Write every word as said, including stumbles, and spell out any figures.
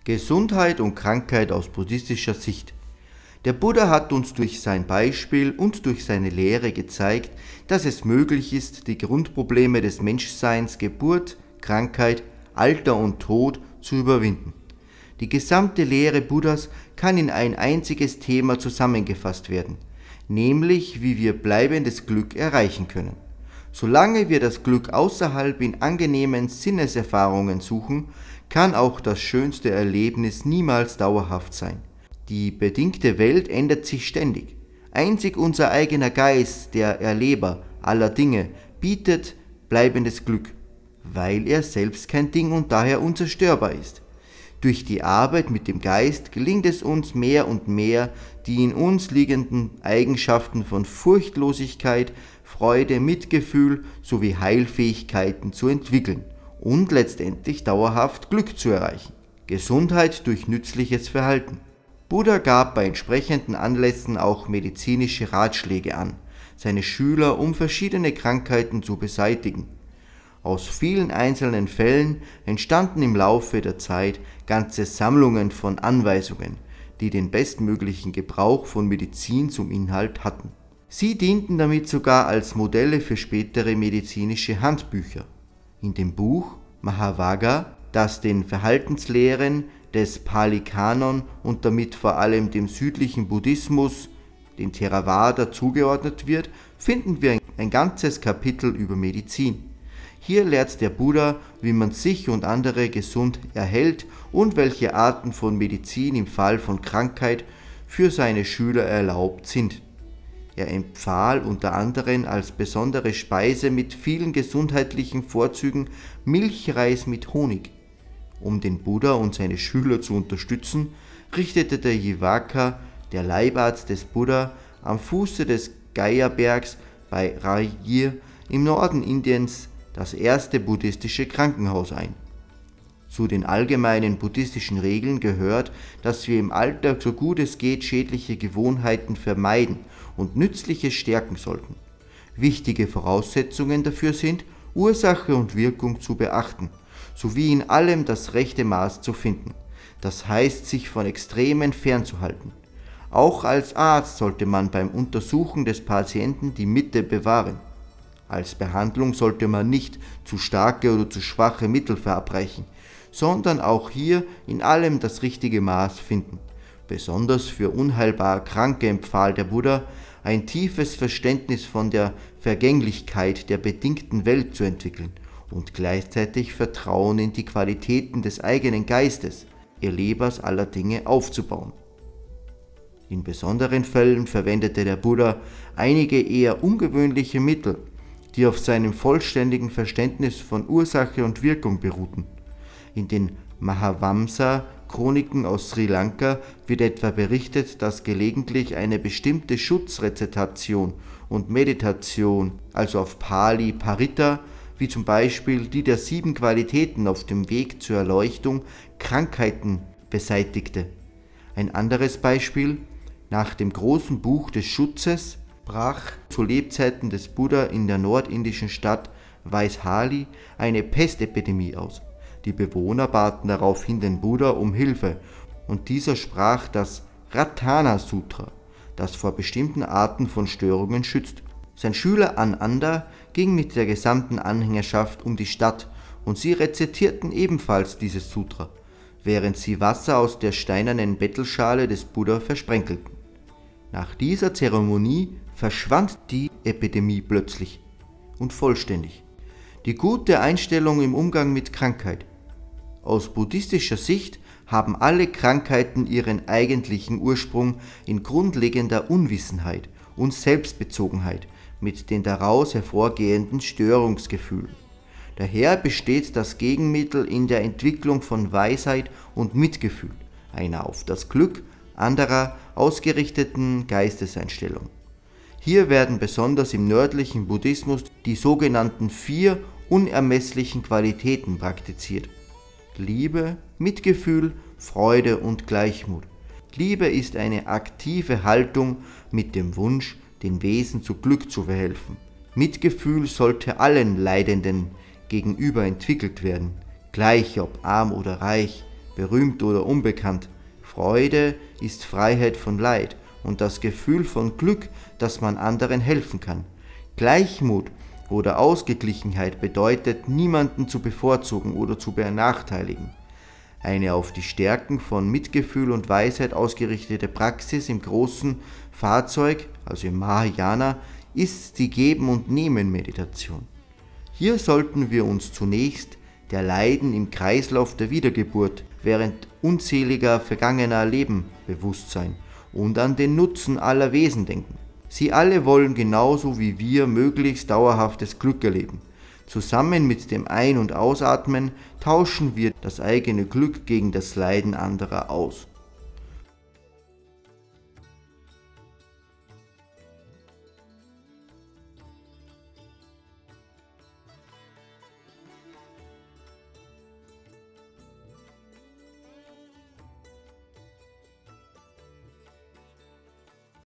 Gesundheit und Krankheit aus buddhistischer Sicht. Der Buddha hat uns durch sein Beispiel und durch seine Lehre gezeigt, dass es möglich ist, die Grundprobleme des Menschseins Geburt, Krankheit, Alter und Tod zu überwinden. Die gesamte Lehre Buddhas kann in ein einziges Thema zusammengefasst werden, nämlich wie wir bleibendes Glück erreichen können. Solange wir das Glück außerhalb in angenehmen Sinneserfahrungen suchen, kann auch das schönste Erlebnis niemals dauerhaft sein. Die bedingte Welt ändert sich ständig. Einzig unser eigener Geist, der Erleber aller Dinge, bietet bleibendes Glück, weil er selbst kein Ding und daher unzerstörbar ist. Durch die Arbeit mit dem Geist gelingt es uns mehr und mehr, die in uns liegenden Eigenschaften von Furchtlosigkeit, Freude, Mitgefühl sowie Heilfähigkeiten zu entwickeln und letztendlich dauerhaft Glück zu erreichen. Gesundheit durch nützliches Verhalten. Buddha gab bei entsprechenden Anlässen auch medizinische Ratschläge an, seine Schüler, um verschiedene Krankheiten zu beseitigen. Aus vielen einzelnen Fällen entstanden im Laufe der Zeit ganze Sammlungen von Anweisungen, die den bestmöglichen Gebrauch von Medizin zum Inhalt hatten. Sie dienten damit sogar als Modelle für spätere medizinische Handbücher. In dem Buch Mahāvāga, das den Verhaltenslehren des Pali-Kanon und damit vor allem dem südlichen Buddhismus, den Theravada, zugeordnet wird, finden wir ein ganzes Kapitel über Medizin. Hier lehrt der Buddha, wie man sich und andere gesund erhält und welche Arten von Medizin im Fall von Krankheit für seine Schüler erlaubt sind. Er empfahl unter anderem als besondere Speise mit vielen gesundheitlichen Vorzügen Milchreis mit Honig. Um den Buddha und seine Schüler zu unterstützen, richtete der Jivaka, der Leibarzt des Buddha, am Fuße des Gaya-Bergs bei Rajgir im Norden Indiens das erste buddhistische Krankenhaus ein. Zu den allgemeinen buddhistischen Regeln gehört, dass wir im Alltag so gut es geht schädliche Gewohnheiten vermeiden und Nützliches stärken sollten. Wichtige Voraussetzungen dafür sind, Ursache und Wirkung zu beachten, sowie in allem das rechte Maß zu finden, das heißt, sich von Extremen fernzuhalten. Auch als Arzt sollte man beim Untersuchen des Patienten die Mitte bewahren. Als Behandlung sollte man nicht zu starke oder zu schwache Mittel verabreichen, sondern auch hier in allem das richtige Maß finden. Besonders für unheilbar Kranke empfahl der Buddha, ein tiefes Verständnis von der Vergänglichkeit der bedingten Welt zu entwickeln und gleichzeitig Vertrauen in die Qualitäten des eigenen Geistes, Erlebers aller Dinge, aufzubauen. In besonderen Fällen verwendete der Buddha einige eher ungewöhnliche Mittel, die auf seinem vollständigen Verständnis von Ursache und Wirkung beruhten. In den Mahavamsa-Chroniken aus Sri Lanka wird etwa berichtet, dass gelegentlich eine bestimmte Schutzrezitation und Meditation, also auf Pali Paritta, wie zum Beispiel die der sieben Qualitäten auf dem Weg zur Erleuchtung, Krankheiten beseitigte. Ein anderes Beispiel: Nach dem großen Buch des Schutzes brach zu Lebzeiten des Buddha in der nordindischen Stadt Vaishali eine Pestepidemie aus. Die Bewohner baten daraufhin den Buddha um Hilfe und dieser sprach das Ratana-Sutra, das vor bestimmten Arten von Störungen schützt. Sein Schüler Ananda ging mit der gesamten Anhängerschaft um die Stadt und sie rezitierten ebenfalls dieses Sutra, während sie Wasser aus der steinernen Bettelschale des Buddha versprenkelten. Nach dieser Zeremonie verschwand die Epidemie plötzlich und vollständig. Die gute Einstellung im Umgang mit Krankheit. Aus buddhistischer Sicht haben alle Krankheiten ihren eigentlichen Ursprung in grundlegender Unwissenheit und Selbstbezogenheit mit den daraus hervorgehenden Störungsgefühlen. Daher besteht das Gegenmittel in der Entwicklung von Weisheit und Mitgefühl, einer auf das Glück anderer ausgerichteten Geisteseinstellung. Hier werden besonders im nördlichen Buddhismus die sogenannten vier unermesslichen Qualitäten praktiziert: Liebe, Mitgefühl, Freude und Gleichmut. Liebe ist eine aktive Haltung mit dem Wunsch, den Wesen zu Glück zu verhelfen. Mitgefühl sollte allen Leidenden gegenüber entwickelt werden, gleich ob arm oder reich, berühmt oder unbekannt. Freude ist Freiheit von Leid und das Gefühl von Glück, dass man anderen helfen kann. Gleichmut oder Ausgeglichenheit bedeutet, niemanden zu bevorzugen oder zu benachteiligen. Eine auf die Stärken von Mitgefühl und Weisheit ausgerichtete Praxis im großen Fahrzeug, also im Mahayana, ist die Geben- und Nehmen-Meditation. Hier sollten wir uns zunächst der Leiden im Kreislauf der Wiedergeburt während unzähliger vergangener Leben bewusst sein und an den Nutzen aller Wesen denken. Sie alle wollen genauso wie wir möglichst dauerhaftes Glück erleben. Zusammen mit dem Ein- und Ausatmen tauschen wir das eigene Glück gegen das Leiden anderer aus.